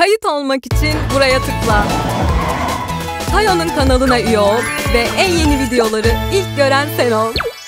Kayıt olmak için buraya tıkla. Tayo'nun kanalına üye ol ve en yeni videoları ilk gören sen ol.